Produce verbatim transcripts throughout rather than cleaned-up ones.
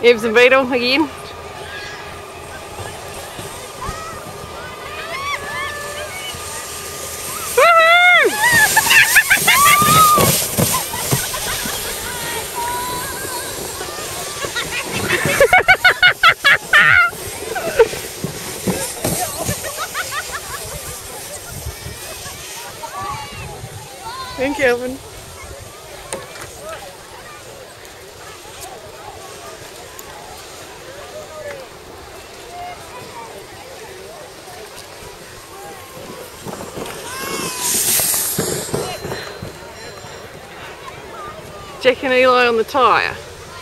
Ebs and Beetle again. And Kelvin. Jack and Eli on the tyre.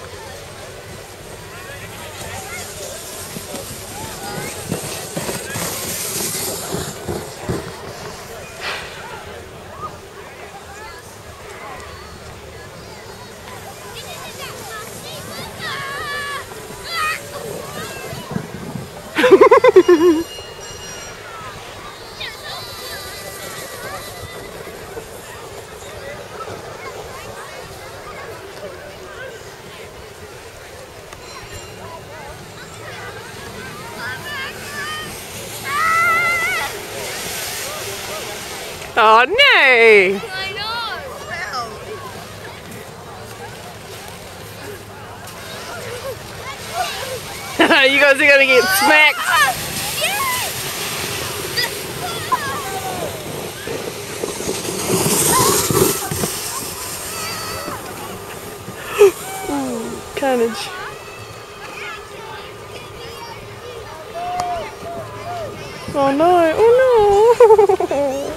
Oh no! I know! Wow. You guys are gonna get smacked. Ooh, carnage. Oh no, oh no!